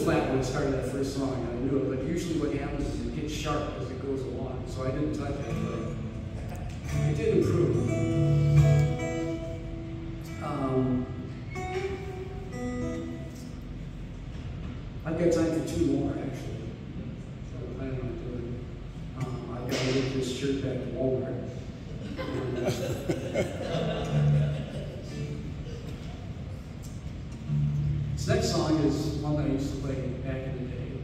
flat when I started that first song, and I knew it, but usually what happens is it gets sharp as it goes along, so I didn't touch it, but it did improve. I've got time for two more, actually. So I'm planning on doing. I've got to get this shirt back to Walmart. This next song is one that I used to play back in the day.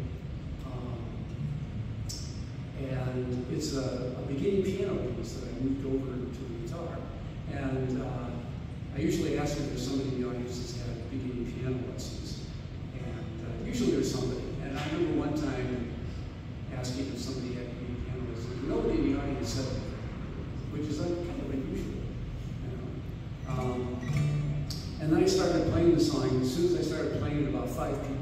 And it's a beginning piano piece that I moved over to the guitar. And I usually ask if there's somebody in the audience that's had beginning piano lessons. And usually there's somebody. And I remember one time asking if somebody had beginning piano lessons. Nobody in the audience said it, which is kind of unusual. And then I started playing the song. As soon as I started playing it, about 5 people